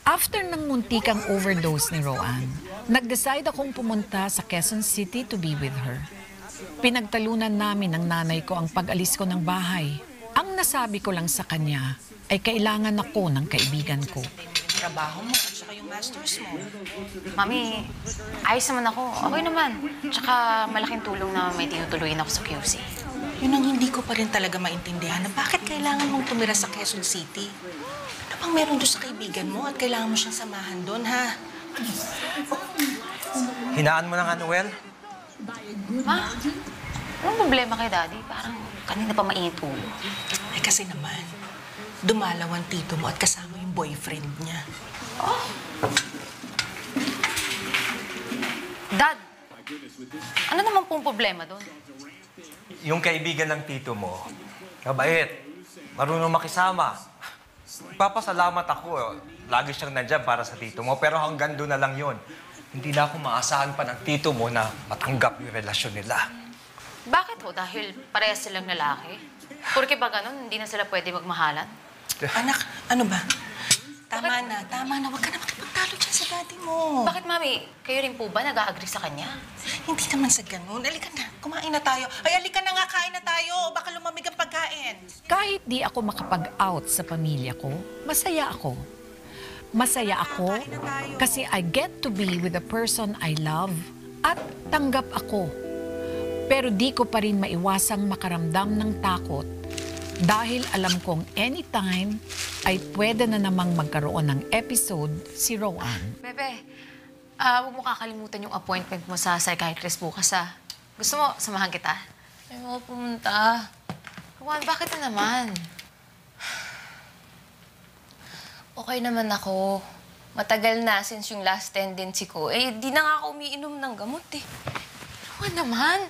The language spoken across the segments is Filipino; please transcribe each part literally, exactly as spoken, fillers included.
After ng muntikang overdose ni Roanne, nag-decide akong pumunta sa Quezon City to be with her. Pinagtalunan namin ng nanay ko ang pag-alis ko ng bahay. Ang nasabi ko lang sa kanya ay kailangan ako ng kaibigan ko. Trabaho mo at saka yung masters mo. Mami, ayos naman ako. Okay naman. Tsaka malaking tulong na may tinutuloyin ako sa Q C. Yun ang hindi ko pa rin talaga maintindihan na bakit kailangan mong tumira sa Quezon City. Ano bang meron doon sa kaibigan mo at kailangan mo siyang samahan doon, ha? Hinaan mo na nga, Noel. Ma, anong problema kay Daddy? Parang kanina pa mainit ulo. Ay kasi naman, dumalaw ang tito mo at kasama yung boyfriend niya. Oh. Dad, ano naman pong problema doon? Yung kaibigan ng tito mo, mabait, marunong makisama. Papasalamat ako. Lagi siyang nandyan para sa tito mo, pero hanggang doon na lang yun. Hindi na ako maasahan pa ng tito mo na matanggap yung relasyon nila. Bakit ho? Dahil parehas silang lalaki? Porque ba ganun, hindi na sila pwede magmahalan? Anak, ano ba? Tama bakit? na, tama na. Huwag ka na makipagtalo dyan sa daddy mo. Bakit, Mami? Kayo rin po ba nag-a-agree sa kanya? Hindi naman sa ganun. Halika na, kumain na tayo. Ay, halika na nga, kain na tayo. Baka lumamig ang pagkain. Kahit di ako makapag-out sa pamilya ko, masaya ako. Masaya ako kasi I get to be with the person I love at tanggap ako. Pero di ko pa rin maiwasang makaramdam ng takot dahil alam kong anytime ay pwede na namang magkaroon ng episode si Roanne. Bebe, ah, huwag mo kakalimutan yung appointment mo sa psychiatrist bukas, ah. Gusto mo, samahan kita? Ay, mo pumunta. Roanne, bakit na naman? Okay naman ako. Matagal na since yung last tendency ko. Eh, di na nga ako umiinom ng gamot eh. Roanne naman.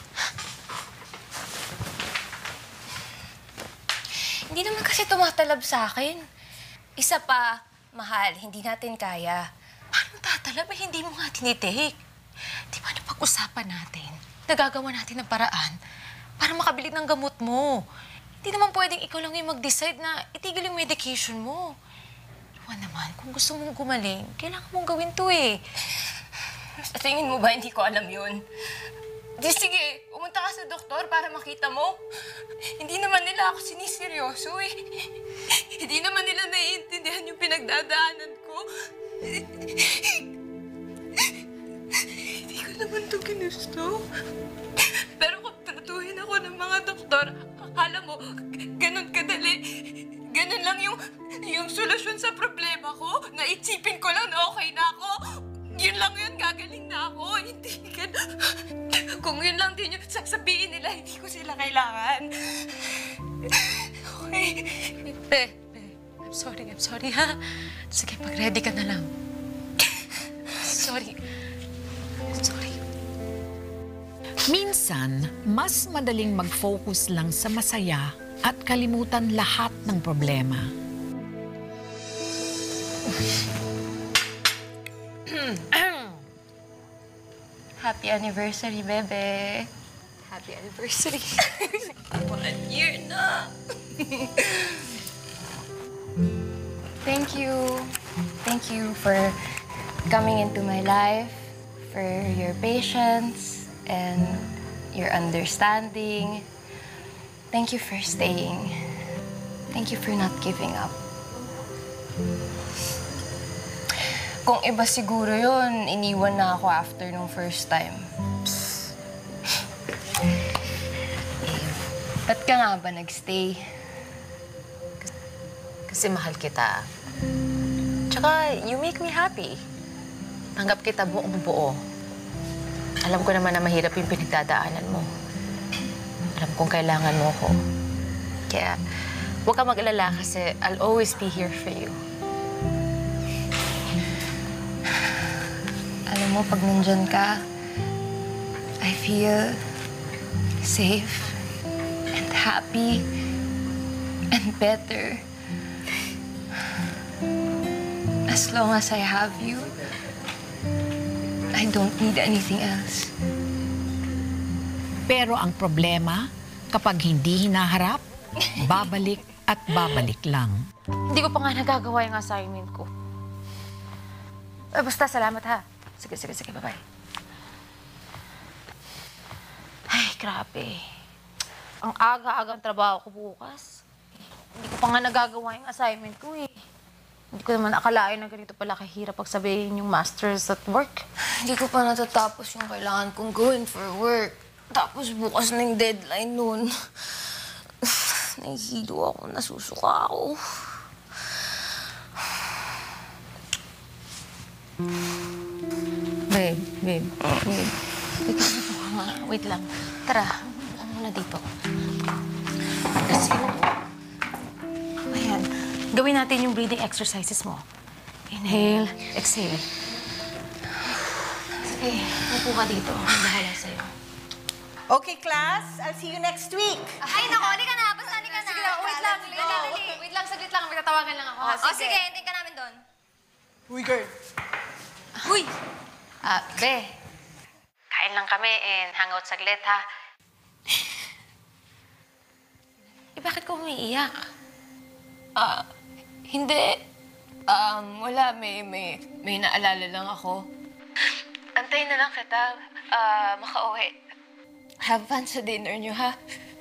Hindi naman kasi tumatalab sa akin. Isa pa, mahal, hindi natin kaya. Paano tatalab? Eh, hindi mo nga tinitake. Di ba napag-usapan natin? Nagagawa natin ng paraan para makabili ng gamot mo. Hindi naman pwedeng ikaw lang yung mag-decide na itigil yung medication mo. Roanne naman, kung gusto mong gumaling, kailangan mong gawin to eh. Sa tingin mo ba hindi ko alam yun? Di sige, pumunta ka sa doktor para makita mo. Hindi naman nila ako siniseryoso eh. Hindi naman nila naiintindihan yung pinagdadaanan ko. Hindi ko naman to ginusto. Pero kung tratuhin ako ng mga doktor, akala mo, ganun kadali. Ganun lang yung, yung solusyon sa problema ko. Naisipin ko lang na okay na ako. Yun lang yun, gagaling na ako. Hindi ganun. Kung yun lang din yung sasabihin nila, hindi ko sila kailangan. Okay. Eh, eh, I'm sorry, I'm sorry ha. Sige, pag-ready ka na lang. Sorry. Sorry. Minsan, mas madaling mag-focus lang sa masaya at kalimutan lahat ng problema. Happy anniversary, bebe. Happy anniversary. One year na. Thank you. Thank you for coming into my life, for your patience and your understanding. Thank you for staying. Thank you for not giving up. Kung iba siguro yun, iniwan na ako after nung first time. Eh, ba't ka nga ba nagstay? Kasi mahal kita. Tsaka, you make me happy. Tanggap kita buong buo. Alam ko naman na mahirap yung pinagdadaanan mo. Alam kong kailangan mo ko. Kaya, huwag ka mag-alala kasi I'll always be here for you. Alam mo, pag nandyan ka, I feel safe and happy and better. As long as I have you, I don't need anything else. Pero ang problema, kapag hindi hinaharap, babalik at babalik lang. Hindi ko pa nga nagagawa yung assignment ko. Eh, basta, salamat ha. Sige, sige, sige. Bye-bye. Ay, grabe. Ang aga-agang trabaho ko bukas. Hindi ko pa nga nagagawa yung assignment ko eh. Hindi ko naman akalain na ganito pala kahirap pagsabihin yung masters at work. Hindi ko pa natatapos yung kailangan kong gawin for work. Tapos bukas na yung deadline nun. Nahihilo ako, nasusuka ako. Babe, babe, babe. Wait lang, wait lang. Tara, ako muna dito. Kasi, ayan. Gawin natin yung breathing exercises mo. Inhale, exhale. Sige, upo ka dito. Ang bahala sa'yo. Okay, class. I'll see you next week. Ay, naku, hindi ka na. Basta hindi ka na. Sige lang, wait lang. Dali, dali, dali. Wait lang, saglit lang. May tatawagan lang ako. O, sige, hintayin ka namin doon. Uy, girl. Uy! Ah, be. Kain lang kami and hangout saglit, ha? Eh, bakit ka umiiyak? Ah, hindi. Um, wala. May, may, may naalala lang ako. Antayin na lang kita. Ah, makauwi. Have fun sa dinner niyo, ha?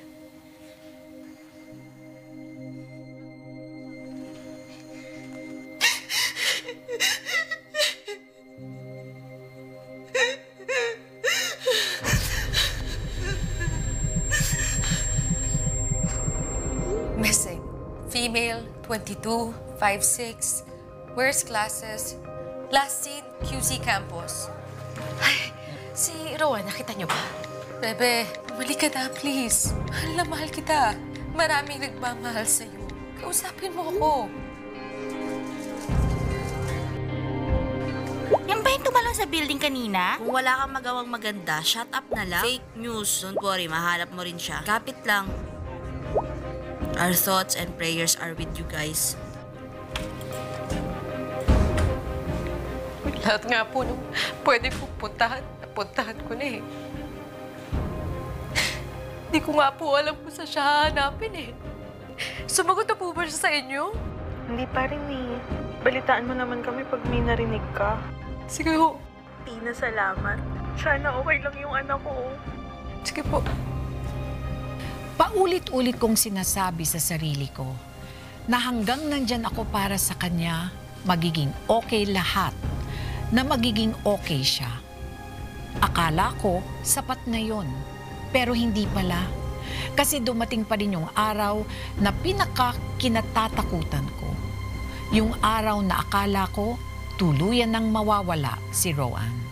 Missing. Female, twenty-two, five six. Wears glasses. Last seen, Q C campus. Ay, si Rowan, nakita niyo ba? Bebe, bumalik ka na, please. Mahal na mahal kita. Maraming nagmamahal sa'yo. Kausapin mo ako. Yan ba yung tumalon sa building kanina? Kung wala kang magawang maganda, shut up na lang. Fake news. Don't worry, mahanap mo rin siya. Kapit lang. Our thoughts and prayers are with you guys. Lahat nga po nung pwede kong puntahan, napuntahan ko na eh. Hindi ko nga po alam kung saan siya hahanapin eh. Sumagot na po ba siya sa inyo? Hindi pa rin eh. Balitaan mo naman kami pag may narinig ka. Sige ho. Tina, salamat. Sana okay lang yung anak ko. Sige po. Paulit-ulit kong sinasabi sa sarili ko na hanggang nandyan ako para sa kanya, magiging okay lahat, na magiging okay siya. Akala ko, sapat na yon. Pero hindi pala. Kasi dumating pa rin yung araw na pinaka-kinatatakutan ko. Yung araw na akala ko, tuluyan nang mawawala si Rowan.